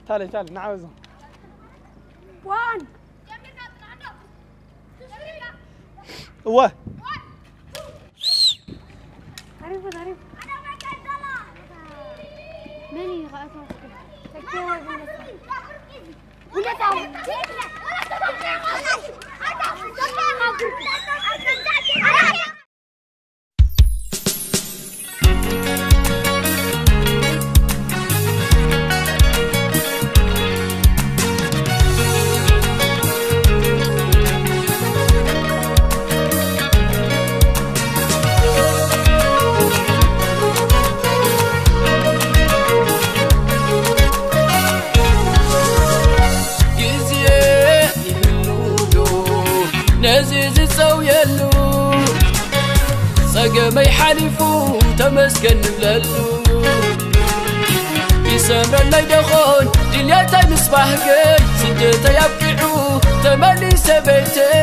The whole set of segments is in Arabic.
تعالي نعوزه وان واه عارف ماني غايفه تكيوا ولا تعال نزيز سويلو سقم يحلفو تمسكن بللو يسمر لي دخون دنياتا مصباحكن سدتا يبقعو تملي سبيته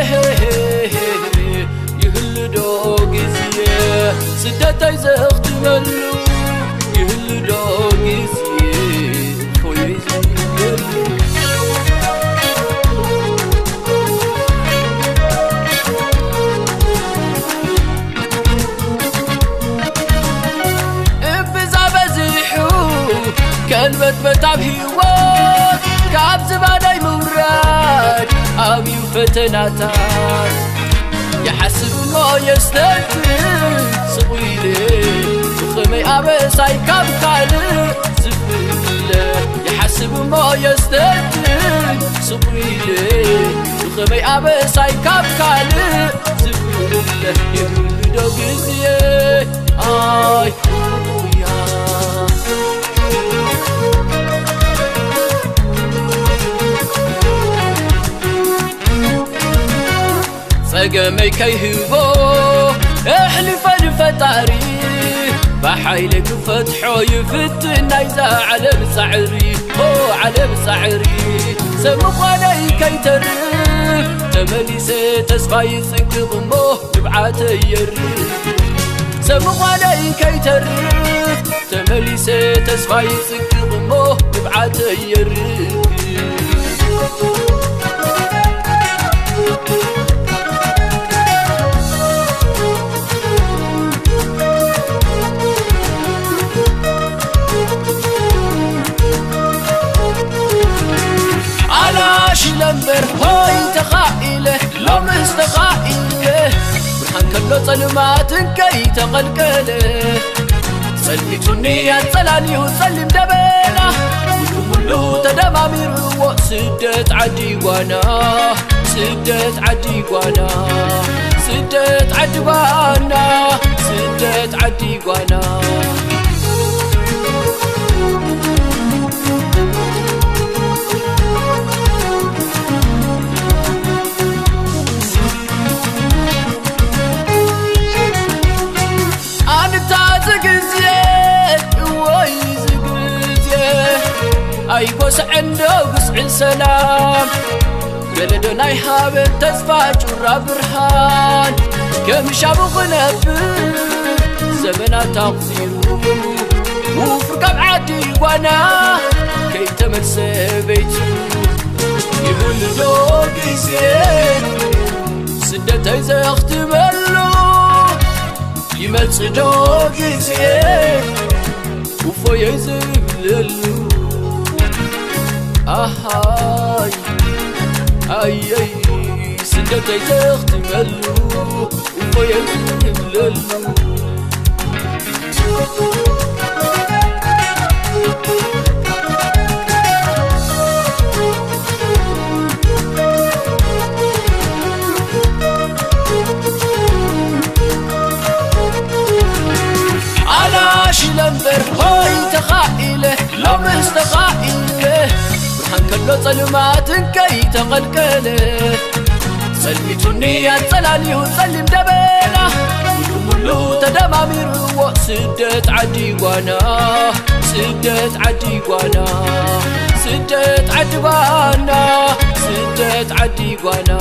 يهلدو قزيه سدتا يزختملو يهلدو قزيه خويزيلو كلمة بتعب هيوات كعب زباداي مراد عميم فتناتات يحسب ما يستنتن صغيري وخمي عبساي كاب كالي زبلة يحسب ما يستنتن صغيري وخمي عبساي كاب كالي زبلة يقول دوغيزيه آي سقمي كيهبو احلف الفتاري بحيلك فتحو يفتن ايزا على بسعري على بسعري سمق علي كي ترف تمليسي تسفاي سنك ضمه تبعاتي يرف سمق علي كي ترف تمليسي تسفاي سنك ضمه تبعاتي يرف لمبر هاي تخائله لو مستخائله برهان كله ظلمات كي تقلقله سلمتني يا سلالي وسلم دبيله كله تدمامير وسدت عدي وانا سدت عدي وانا سدت عدي وانا سدت عدي وانا أي بوس عنده بسع سلام بلدنا يحابب تزفاج برهان كم شابق نبل زمنا تغزيرو وفرقب عادي وانا كي تمرسي بيتو يقول له زين سدت ايزا يختملو يملس دوقي زين وفويا يزبللو هاي اي سدتي تختملو وفويا يزبللو لمبر هاي تخائله لو مستخائله برهان كله ظلمات كي تقلقله سلمتني يا سلالي وسلم دبيله كله تدمامير وسدت عدي وانا سدت عدي وانا سدت عدي وانا سدت عدي وانا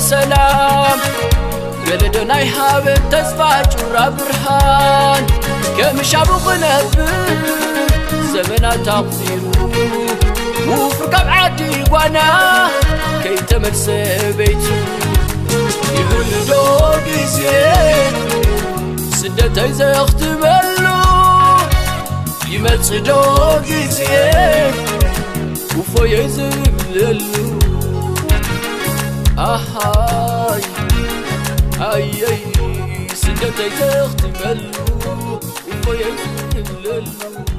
سلام قلدنا يحابب تسفاج ورابرهان كمشابو قنبر زمنات تقصيرو وفرقب عادي وانا كي تمرس بيتو يهلدو قيزين سدتي زيختبلو يمتصدو قيزين وفو يزبللو هاي هاي سدتي زيختبلو وفو يزبللو